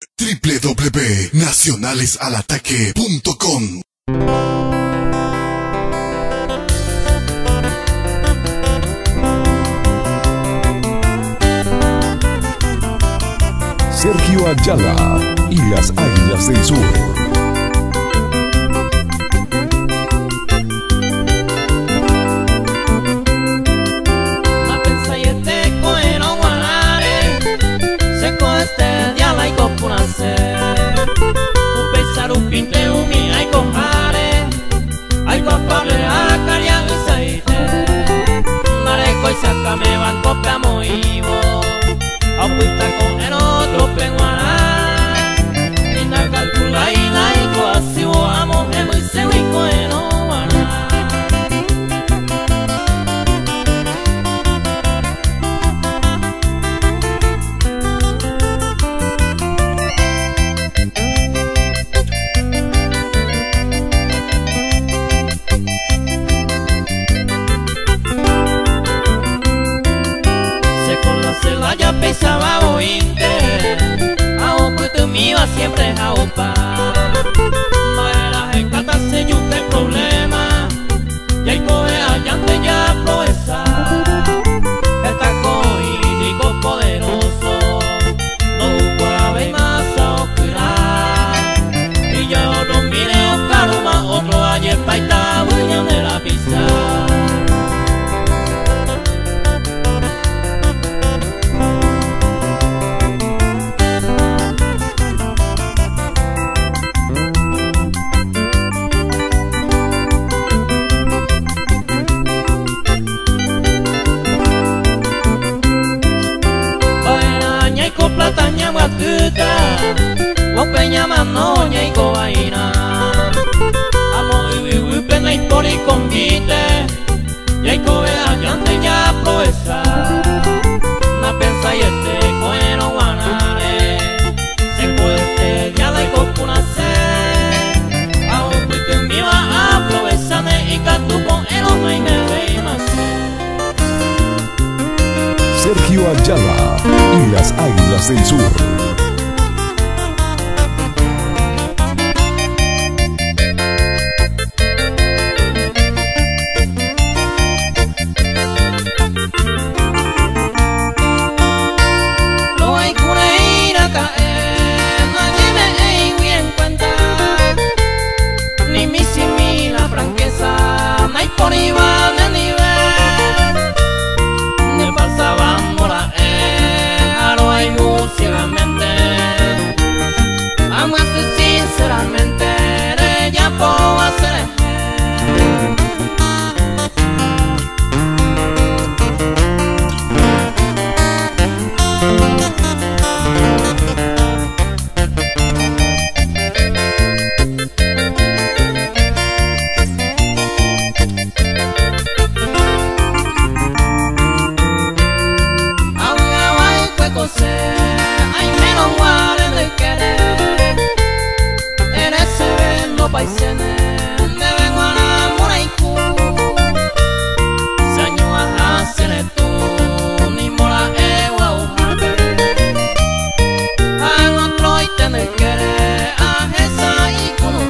www.nacionalesalataque.com. Sergio Ayala y las Águilas del Sur. Sácame banco pamo ivo, apuesta con el otro penguana. Ni na calcula y na iko así o amo hemo y se wiko eno wana. Ya pensaba oírte, a pues tú me ibas siempre a opa. No era en cata se yo te problema, y hay coge allante ya proeza. Está cogidico poderoso, no puede más a oscurar. Y yo no mire o caruma, otro ayer paita buña de la pizza. Platanya wakuta, wapenya manonya iko aina. Amo iwi pena ipori convite, ya iko allante ya proeza. Na pensa yete koeno wanare, se puede ya la iko punase. Ao puite miwa a proeza ne ikatu con eno mai me reimase. Sergio Ayala y las Águilas del Sur. No hay cura ir a caer, nadie me bien cuenta, ni mi simila franqueza, no hay por igual de nivel. Me pasaban mola, no hay ciegamente, amaste sinceramente, ya puedo hacer. Ay, menos mal en el querer, eres severo paisene, de vengo a enamorar y cu. Saño a hacer tú, ni mola ewa ujabe. A otro y tener querer, a esa y cuno.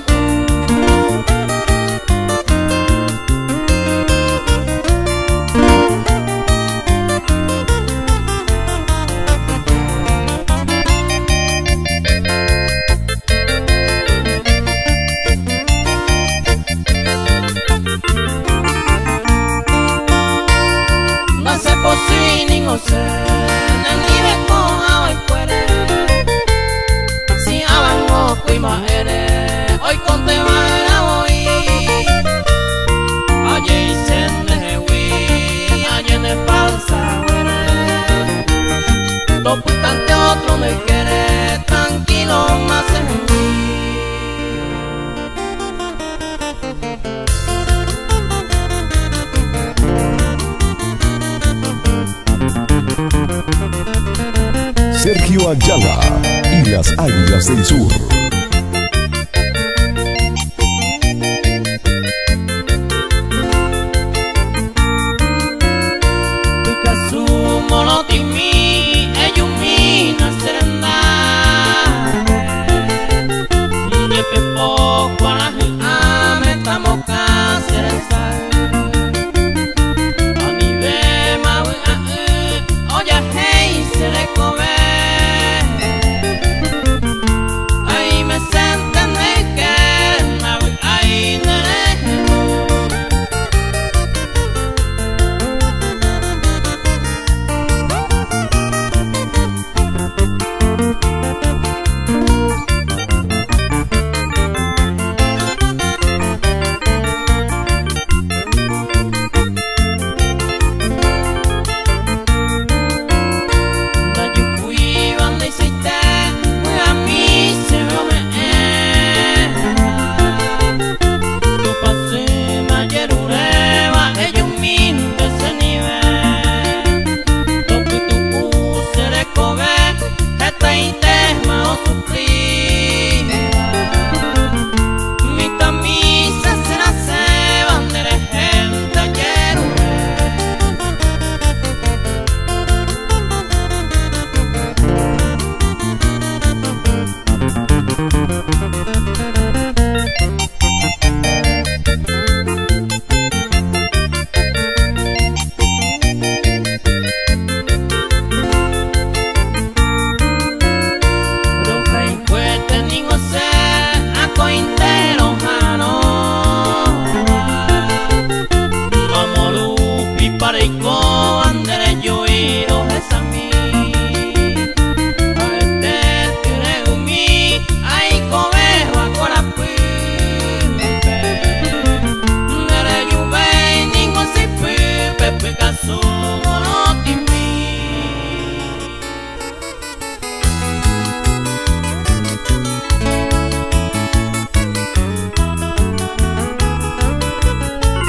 No sé, ni me coja hoy puede. Si abango cuima eres, hoy con te va a oír. Allí se me hui, allí en el falsa huele. Topo tante otro me quiere, tranquilo más en mí. Sergio Ayala y las Águilas del Sur. Monotimi, ellos mina serenda.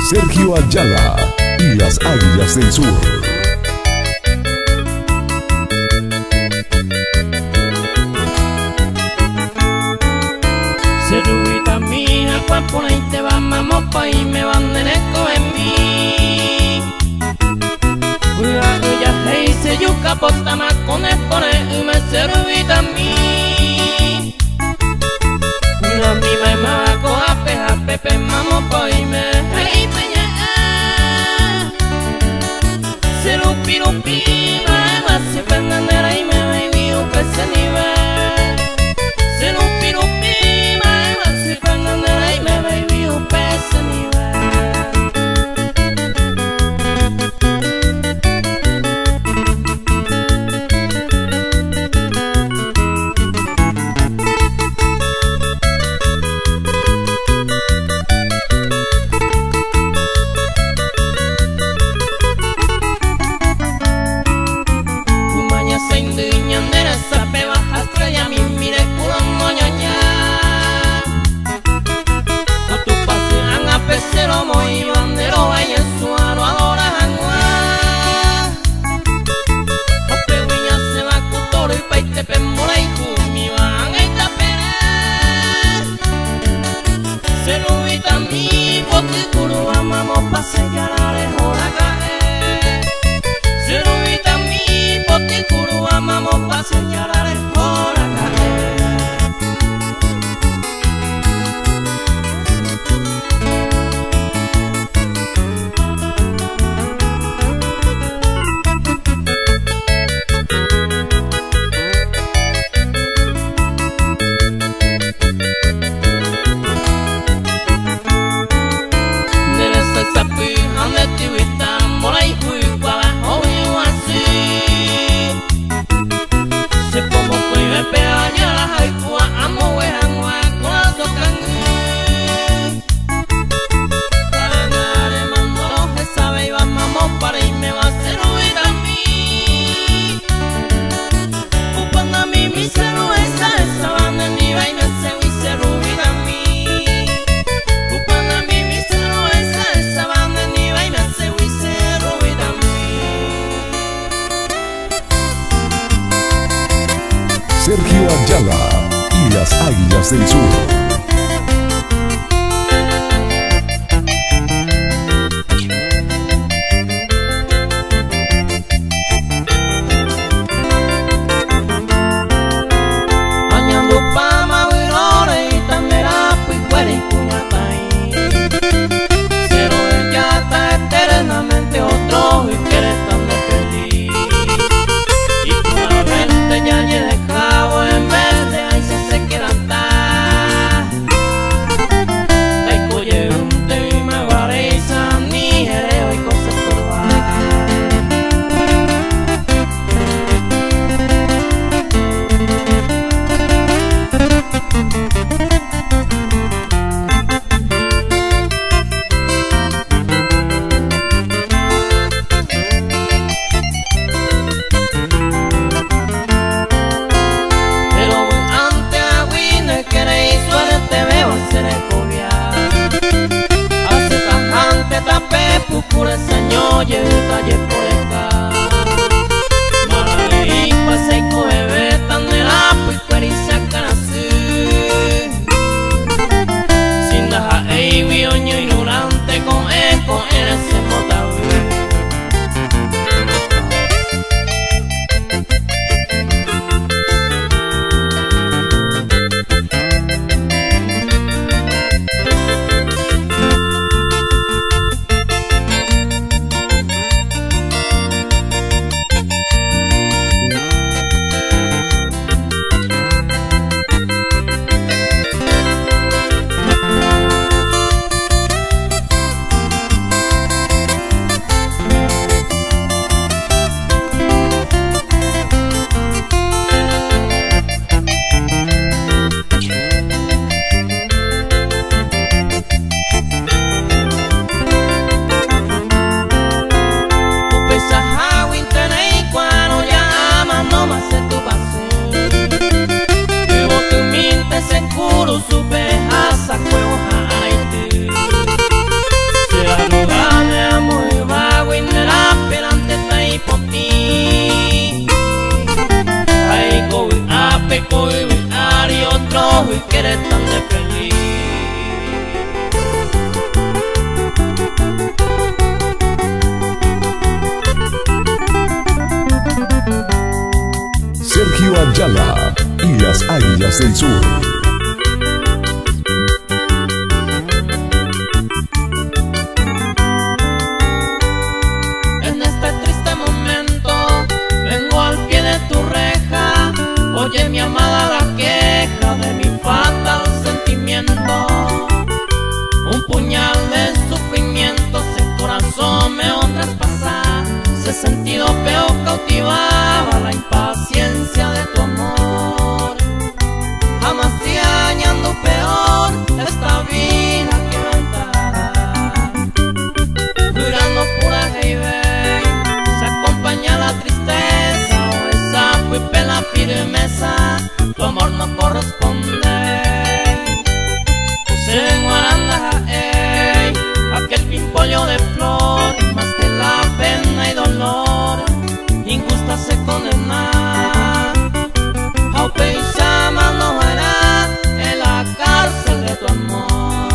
Sergio Ayala y las Águilas del Sur. Cerubita mía, cuerpo ahí te va, vamos pa' y me van de neco en mí. Ya hey, se yuca pota más con espone y me cerubita mí. La misma me va a coger a pepe, vamos pa' y me hey peña. Cerupi rupi, me va si pernandera y me baby un pese nivel. Cerupi rupi, Sergio Ayala y las Águilas del Sur. Ya ni de cabo en verde, ahí se queda atrás. Águilas del Sur. En este triste momento vengo al pie de tu reja. Oye, mi amada, la queja de mi fatal sentimiento. Un puñal de sufrimiento el corazón me traspasa. Ese sentido feo cautivaba la impaciencia de tu amor. Jamás te añando peor esta vida quebrantada. Durando pura hey, se acompaña la tristeza o esa fue la firmeza. Tu amor no corresponde. Se guaranda aquel pimpollo de flor, más que la pena y dolor, injusta se condena. Aunque Isama no era en la cárcel de tu amor.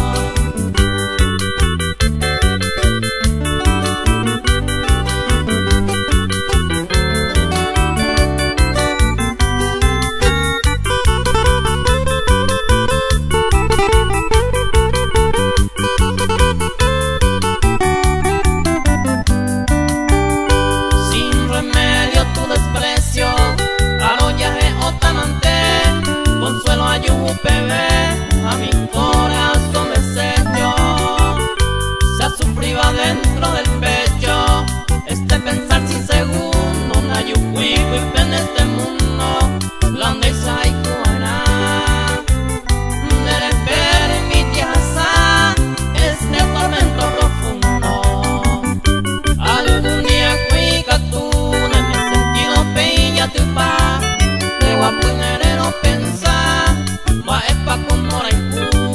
Consuelo ayúpeme a mi corazón deshecho. Se sufriba dentro del pecho este pensar sin segundo. Na yucuico y en este mundo blandeza y cuara. Debe permitirse este tormento profundo. Algún día cuica tú de mi sentido peña tu pa. De guapunerero pensar pa con mora y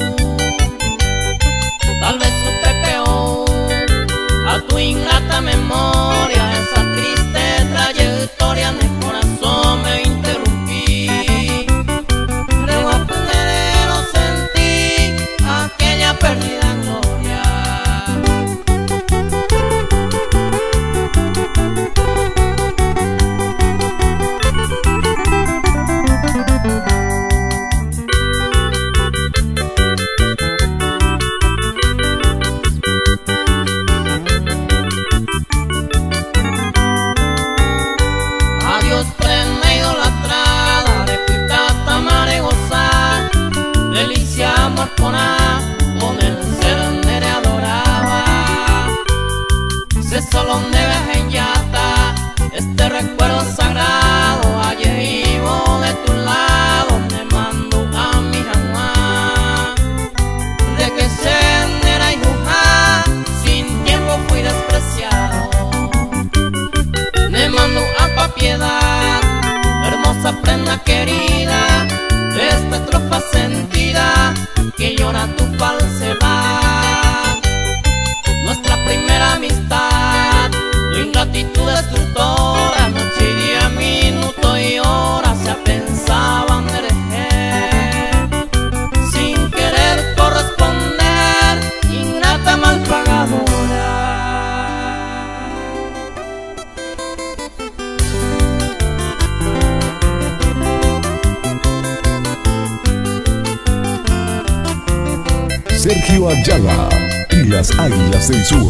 tal vez supe peor a tu ingrata memoria. Esa triste trayectoria en el corazón me interrumpí. Creo a no sentí aquella perdida gloria. Con el ser me adoraba. Se solo debe en yata este recuerdo sagrado. Ayer vivo de tu lado, me mando a mi jamás. De que se era y jujá, sin tiempo fui despreciado. Me mando a pa' piedad, hermosa prenda querida, de esta tropa sentida que llora tu falsedad. Nuestra primera amistad, tu ingratitud destructora, noche y día, minuto y hora se pensaban hereje. Sin querer corresponder, ingrata mal pagadora. Sergio Ayala y las Águilas del Sur.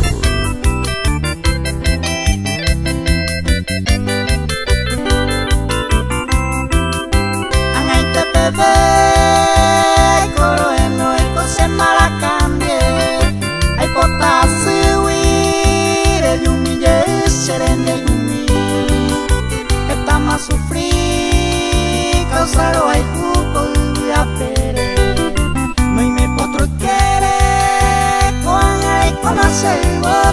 Angaita bebé, coro en lo eco se malacambie. Hay potasi huir, el humille serene yumi. Esta más sufrir, causaro hay jugo y apere. No hay me potro quiere, con el conoce.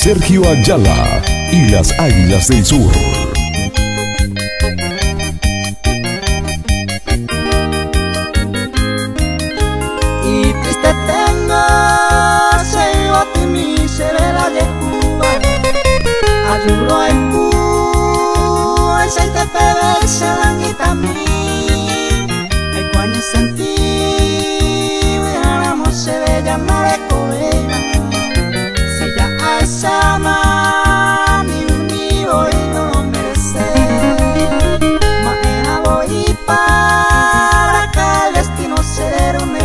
Sergio Ayala y las Águilas del Sur. Y triste tengo, se iba a mi se ve la de Cuba. Ayudo a Cuba, el se te pebe, se la quita a mí. Ay, cuando sentí, ganamos se ve llamar de cobena. Se ya a esa mano, ni voy no lo merece. Mañana voy para acá, el destino será un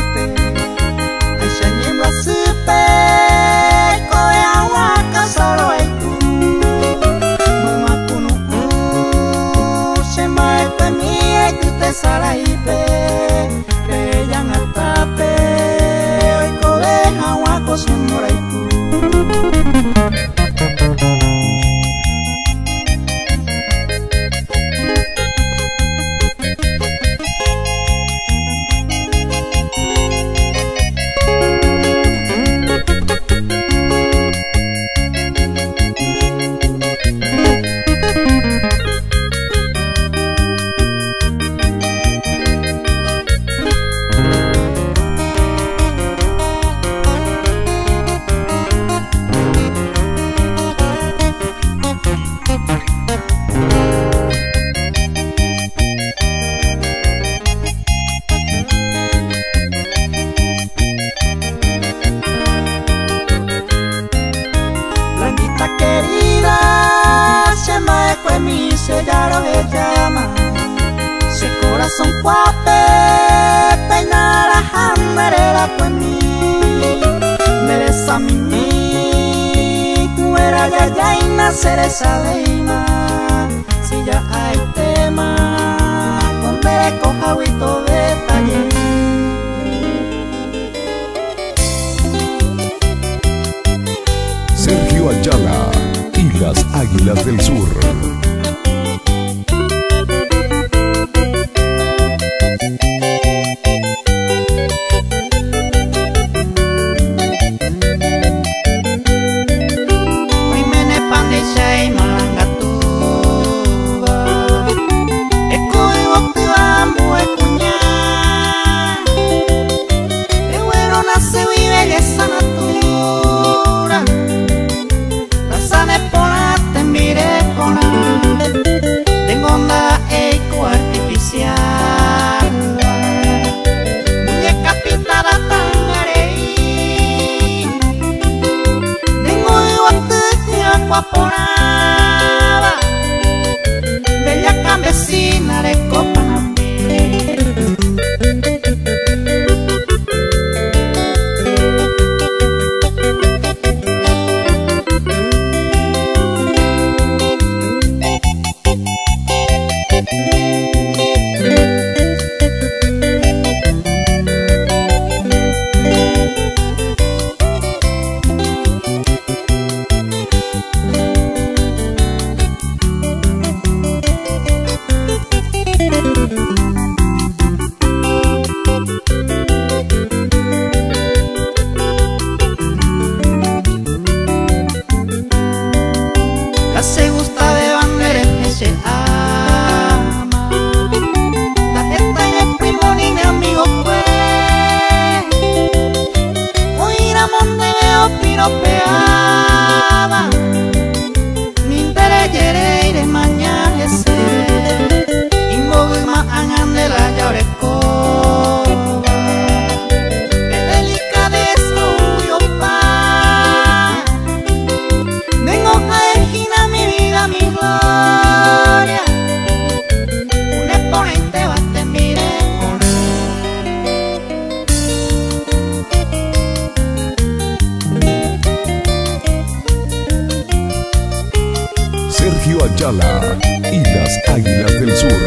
Saraipe, yang atape, oi koleha wako sumuraiku. Se llama, se corazón cuape, peinara hammerera pues mi, mereza mi, fuera ya y nacer esa leima, si ya hay tema, con beco jauito detalle. Sergio Ayala y las Águilas del Sur. Guaporada, bella campesina de Copanambi. Se gusta de banderas que se ama, la gente de primo ni mi amigo fue, hoy la monte veo piropeaba, mi interés yere y de mañana ese, y mogo y más angan de la lloreco. Mi gloria, un exponente va a te mire con Sergio Ayala y las Águilas del Sur.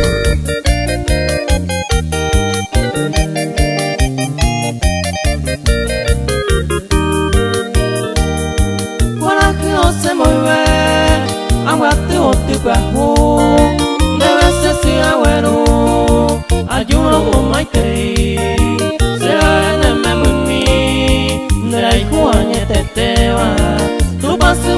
Se mueve, aguante o te bajo, debe ser si bueno, ayuno con Maikei, será en el meme mi, de la hijuaña te va, tu pase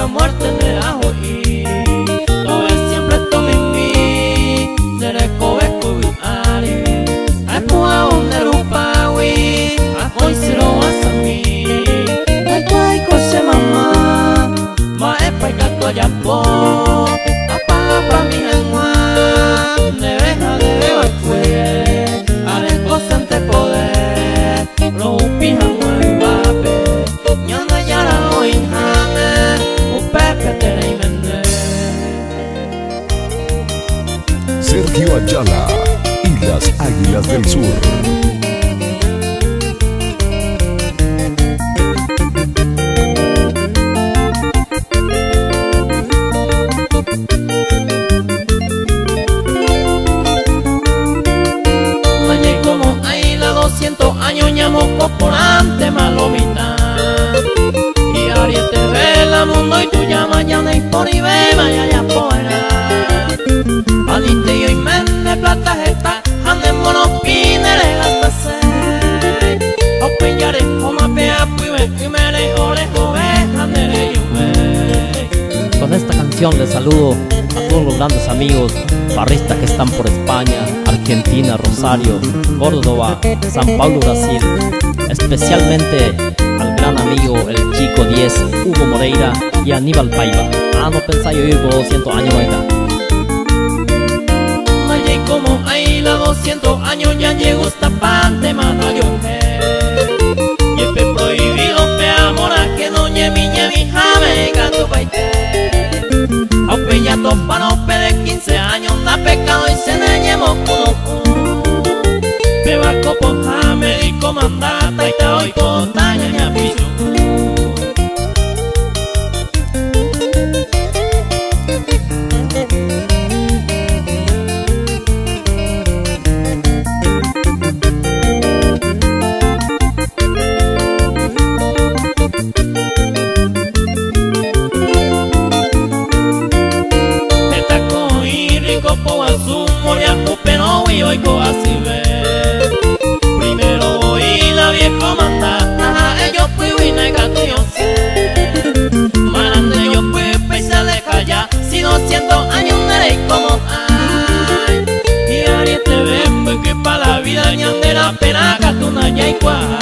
muerte me la oí. Todo siempre esto mi seré cobeco y ari. Ay puedo de rupawi, hoy se lo vas a mí. Ay ay coche mamá, ma es pa gato allá po. Apaga pa mi alma, de veja de beba cue. Haré cosas ante poder, lo upijan muy vape. Ñanda yara lo injame, upepe tere y mende. Sergio Ayala y las Águilas del Sur. Allí como hay la 200 años ñamoco por ante malomita. Y ariete ve la mundo y tú llamas ya y por y ve vaya ya fuera. Aliste yo y mende plata gesta, ande mono pinere gasta se. O peñare como pea puive y me le orejo ve, ande yo. Con esta canción les saludo a todos los grandes amigos barristas que están por España, Argentina, Rosario, Córdoba, San Paulo, Brasil. Especialmente al gran amigo, el Chico 10, Hugo Moreira y Aníbal Paiva. No pensáis oír por 200 años ahorita. Allí como hay la 200 años ya llegó esta parte más y el pe prohibido pe amora que no ñemi jame gato baite. Aunque ya topa no pe de 15 años na pecado y se neñemo cuno. Pe barco por jame y comandata y te hoy cotaña ña pichu. Primero oí la vieja mandata, ellos fui y gato yo sé. Marande yo fui pesa de callar, si 200 años no eres como ay. Y ariete ven que pa' la vida ñande la pena gato na ya igual.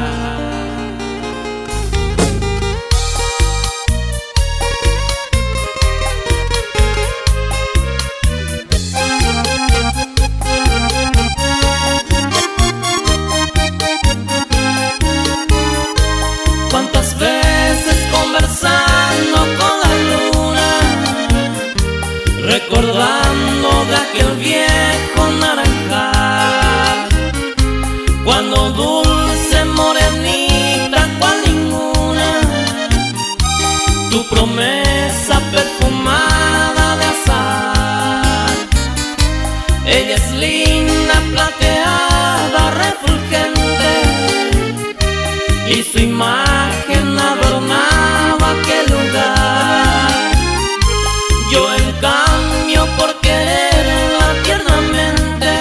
Recordando de aquel viejo naranjal, cuando dulce morenita cual ninguna, tu promesa perfumada de azahar. Ella es linda, plateada, refulgente, y su imagen adornaba aquel lugar. Yo en cambio por quererla tiernamente,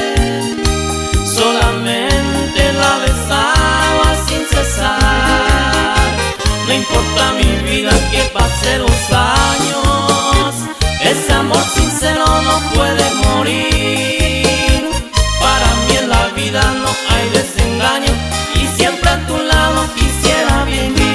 solamente la besaba sin cesar. No importa mi vida que pase los años, ese amor sincero no puede morir. Para mí en la vida no hay desengaño y siempre a tu lado quisiera vivir.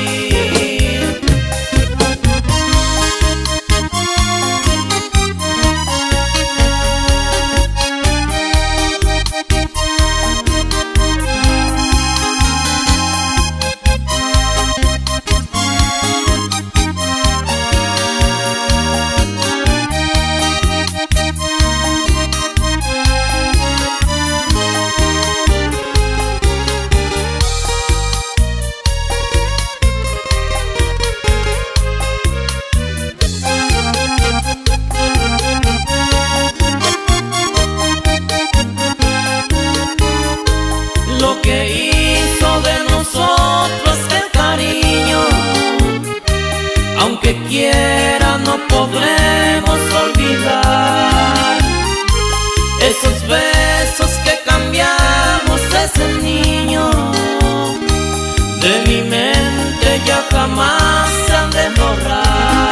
Lo que hizo de nosotros el cariño, aunque quiera no podremos olvidar esos besos que cambiamos ese niño. De mi mente ya jamás se han de borrar.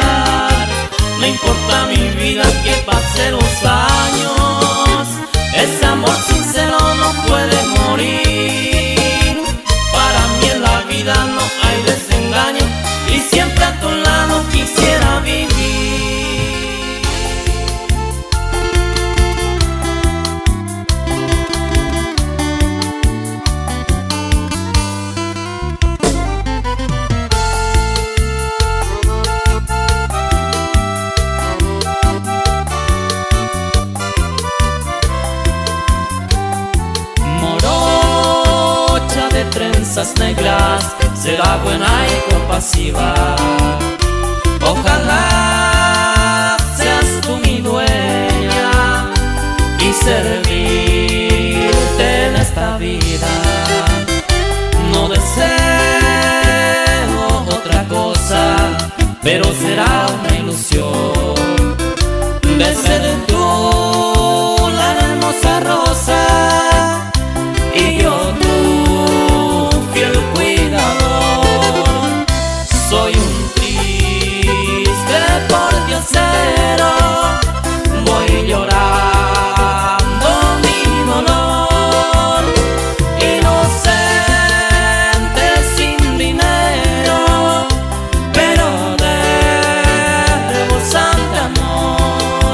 será buena y compasiva. Ojalá seas tú mi dueña y servirte en esta vida. No deseo otra cosa, pero será una ilusión de ser tú la hermosa rosa y yo tu fiel cuidador. Soy un triste pordiosero, voy llorando mi dolor, inocente sin dinero, pero de rebosante amor.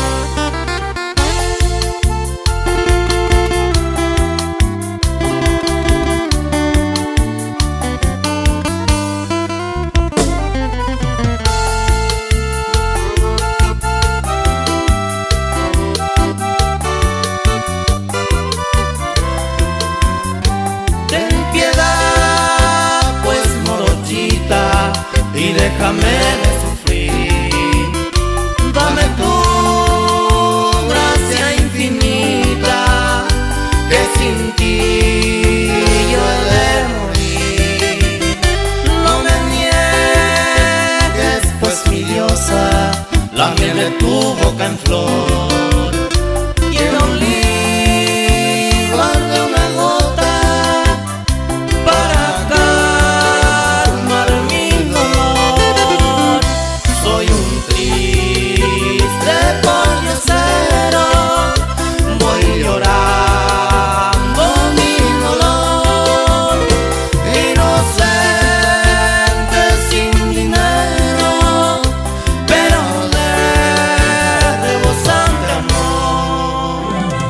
Ten piedad, pues morochita, y déjame de sufrir. Dame tu gracia infinita, que sin ti yo he de morir. No me niegues, pues mi diosa, la miel de tu boca en flor. Quiero librarte una gota para calmar mi dolor. Soy un triste pordiosero, voy llorando mi dolor, inocente sin dinero, pero de rebosante amor.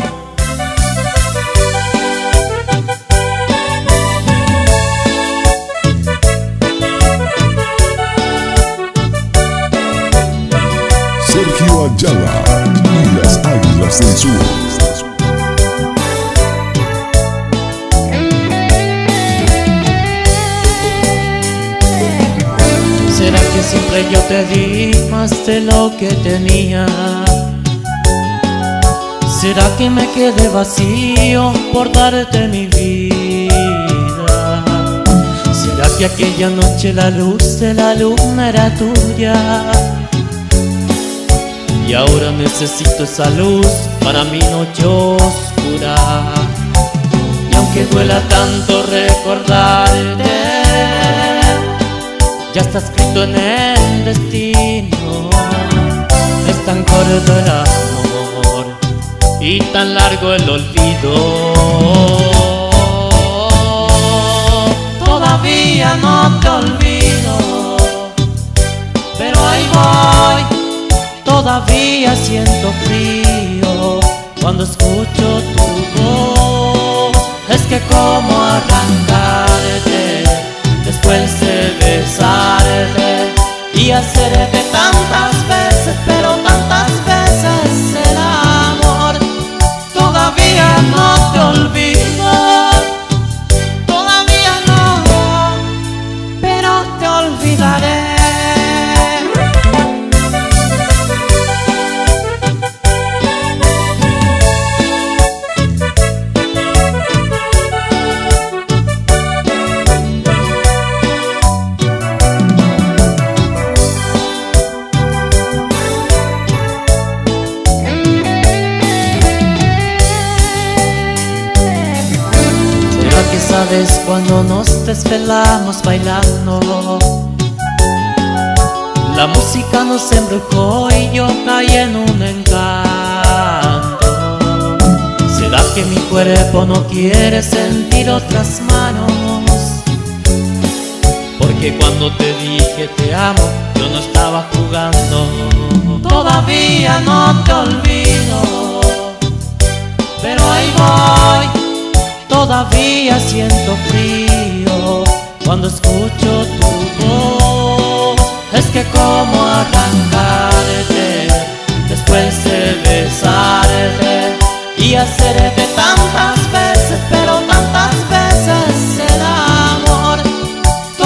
Sergio Ayala y las Águilas del Sur. ¿Será que siempre yo te di más de lo que tenía? ¿Será que me quedé vacío por darte mi vida? ¿Será que aquella noche la luz de la luna era tuya? Y ahora necesito esa luz para mi noche oscura. Y aunque duela tanto recordarte, ya está escrito en el destino. Es tan corto el amor y tan largo el olvido. Todavía no te olvido, pero ahí voy. Todavía siento frío cuando escucho tu voz. Es que como arrancarte después de besarte y hacerte tantas veces, pero tantas veces el amor. Todavía no te olvido, todavía no, pero te olvidaré. ¿Sabes cuando nos desvelamos bailando? La música nos embrujó y yo caí en un encanto. ¿Será que mi cuerpo no quiere sentir otras manos? Porque cuando te dije te amo, yo no estaba jugando. Todavía no te olvido, pero ahí voy. Todavía siento frío cuando escucho tu voz. Es que como arrancarte después de besarte y hacerte tantas veces, pero tantas veces el amor.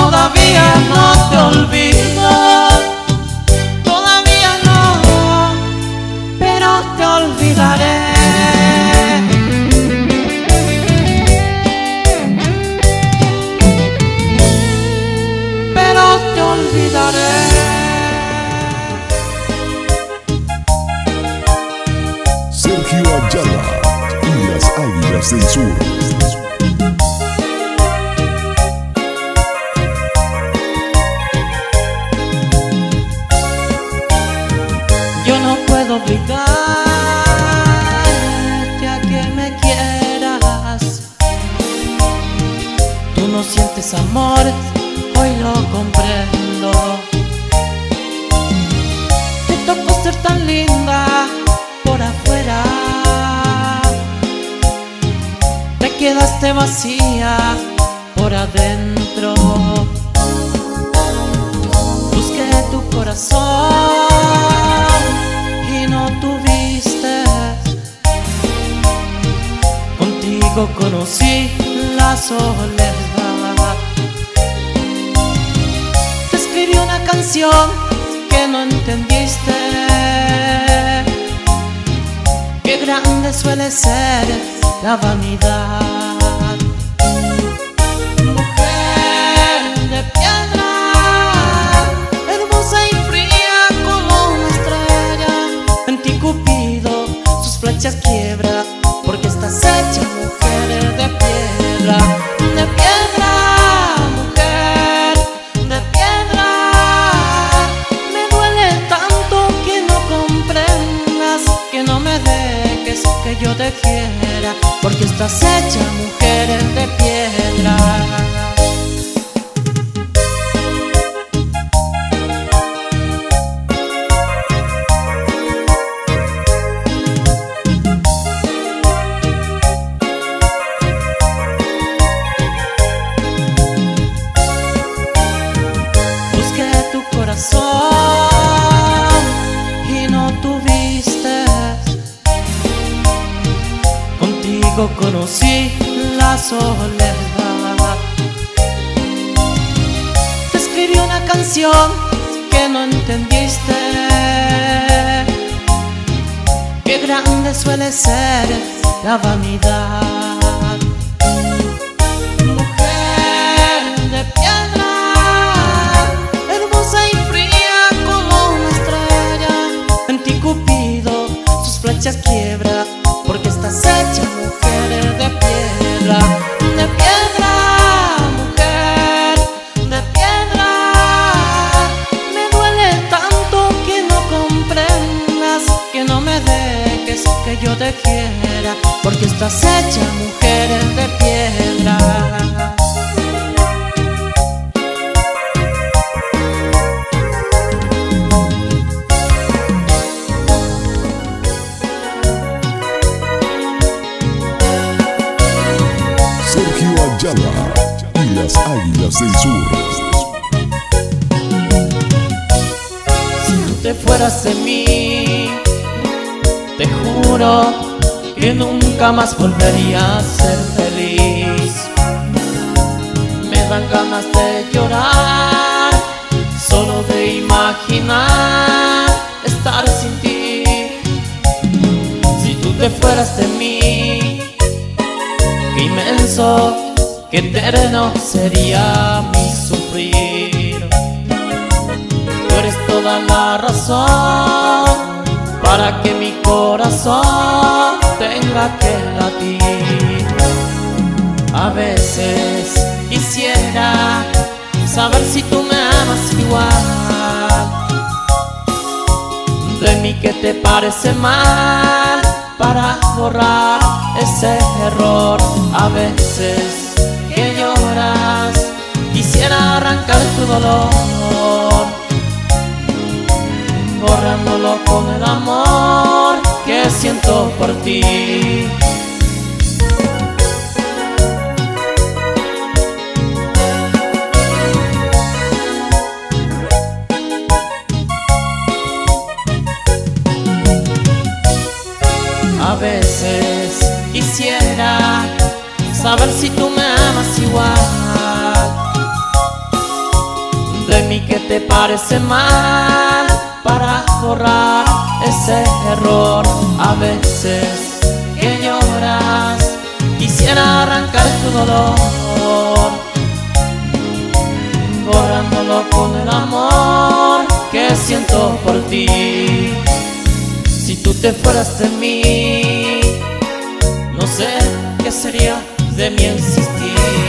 Águilas del Sur. Yo no puedo obligarte a que me quieras. Tú no sientes amor, hoy lo comprendo. Te tocó ser tan linda por afuera, te quedaste vacía por adentro. Busqué tu corazón y no tuviste. Contigo conocí la soledad. Te escribí una canción que no entendiste. Qué grande suele ser la vanidad. Mujer de piedra, hermosa y fría como una estrella, en ti Cupido sus flechas quiebra, porque estás hecha mujer de piedra. De piedra, mujer de piedra, me duele tanto que no comprendas, que no me dejes que yo te quiera, porque estás hecha mujer de piedra. Busqué tu corazón y no tuviste. Contigo conocí la soledad. Te escribí una canción que no entendiste. Qué grande suele ser la vanidad. Mujer de piedra, hermosa y fría como una estrella, en ti Cupido sus flechas quiebra, porque estás hecha mujer de piedra. De piedra, mujer de piedra, me duele tanto que no comprendas, que no me dejes que yo te quiera, porque estás hecha mujer de piedra. Sergio Ayala y las Águilas del Sur. Si tú te fueras de mí, te juro que nunca más volvería a ser feliz. Me dan ganas de llorar, solo de imaginar estar sin ti. Si tú te fueras de mí, qué inmenso, qué eterno sería mi sufrir. Tú eres toda la razón para que mi corazón tenga que latir. A veces quisiera saber si tú me amas igual. De mí que te parece mal, para borrar ese error. A veces que lloras, quisiera arrancar tu dolor, borrándolo con el amor que siento por ti. A veces quisiera saber si tú me amas igual. De mí que te parece mal, para borrar ese error. A veces que lloras, quisiera arrancar tu dolor, borrándolo con el amor que siento por ti. Si tú te fueras de mí, no sé ¿qué sería de mi insistir?